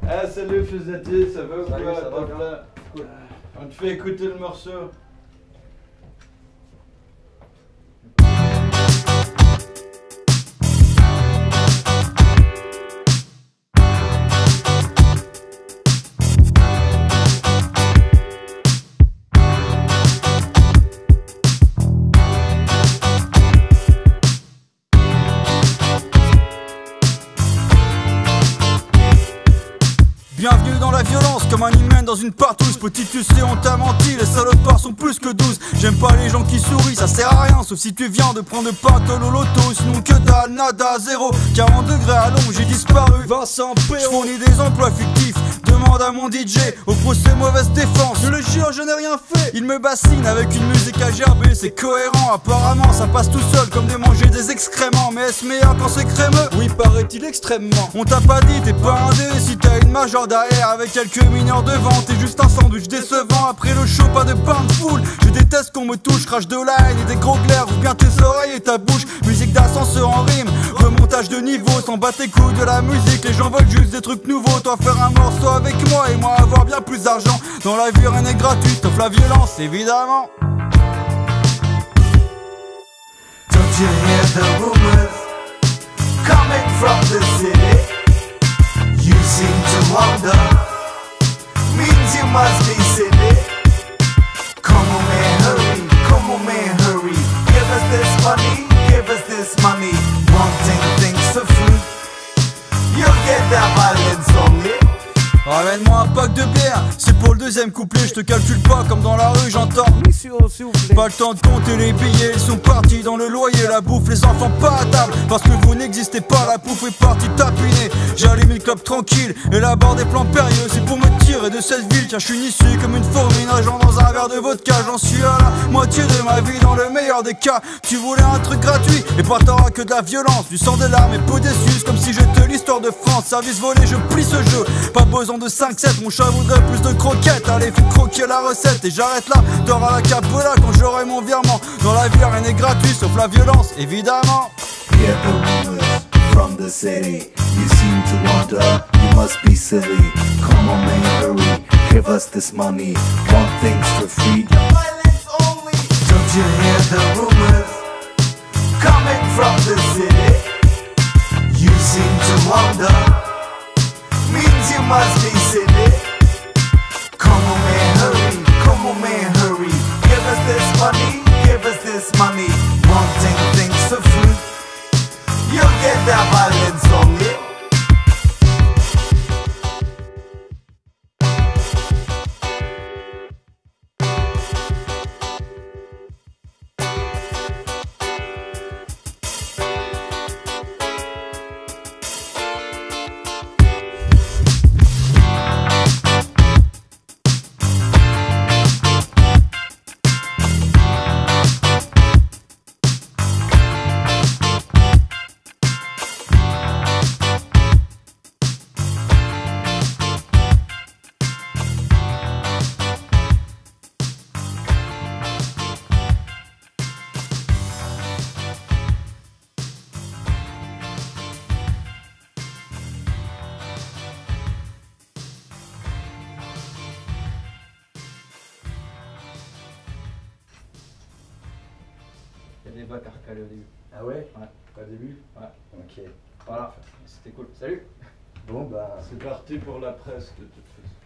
Ah salut Fusati, ça va ou Salut, quoi? ça va Top bien. là. Cool. On te fait écouter le morceau. Bienvenue dans la violence, comme un hymen dans une partouze. Petit tu sais on t'a menti, les salopards sont plus que 12. J'aime pas les gens qui sourient, ça sert à rien. Sauf si tu viens de prendre pâte au loto. Sinon que dalle, nada, zéro. 40 degrés à l'ombre, j'ai disparu. Vincent P. J'fournis des emplois fictifs. Demande à mon DJ, au procès mauvaise défense. Je le jure, je n'ai rien fait. Il me bassine avec une musique à gerber. C'est cohérent, apparemment ça passe tout seul. Comme de manger des excréments. Mais est-ce meilleur quand c'est crémeux? Oui, paraît-il extrêmement. On t'a pas dit, t'es pas un dé. Si t'as une major derrière avec quelques mineurs devant, t'es juste un sandwich décevant. Après le show, pas de bain de foule. Je déteste qu'on me touche, crache de la haine et des gros glaires. Ouvre bien tes oreilles et ta bouche. Musique d'ascenseur en rime, remontage de niveau. S'en bat tes couilles de la musique, les gens veulent juste des trucs nouveaux. Toi faire un morceau avec moi et moi avoir bien plus d'argent. Dans la vie rien n'est gratuit, sauf la violence évidemment. Don't you hear the rumors coming from the city? You seem to wonder, means you must be silly. Come on man, hurry, come on man, hurry. Give us this money, give us this money. Wanting things for free, you'll get that violence only. Ramène-moi un pack de bière, c'est pour le deuxième couplet. Je te calcule pas comme dans la rue, j'entends. S'il vous plaît. Pas le temps de compter les billets, ils sont partis dans le loyer, la bouffe, les enfants pas à table. Parce que vous n'existez pas, la bouffe est partie tapiner. J'allume une clope tranquille et la barre des plans périlleux. C'est pour me tirer de cette ville, car je suis issu comme une fourmi nageant dans un verre de vodka. J'en suis à la moitié de ma vie dans le meilleur des cas. Tu voulais un truc gratuit, et pas t'auras que de la violence. Du sang, des larmes et peau déçue, comme si j'étais l'histoire de France. Service volé, je plie ce jeu, pas besoin de 5-7, mon chat voudrait plus de croquettes. Allez, fais croquer la recette et j'arrête là. T'auras la capola quand j'aurai mon virement. Dans la vie rien n'est gratuit sauf la violence, évidemment. Hear the rumors from the city. You seem to wonder, you must be silly. Come on man, hurry, give us this money. Want things for free, violence only. Don't you hear the rumors coming from the city? You seem to wonder, means you must be silly. Come on man, hurry, come on man, hurry. Give us this money, give us this money. Wanting things for free, you'll get that violence only. Il y a des bacs à recaler au début. Ah ouais? Ouais. Pas le début? Ouais. Ok. Voilà, c'était cool. Salut. Bon bah... C'est parti pour la presse de toute façon.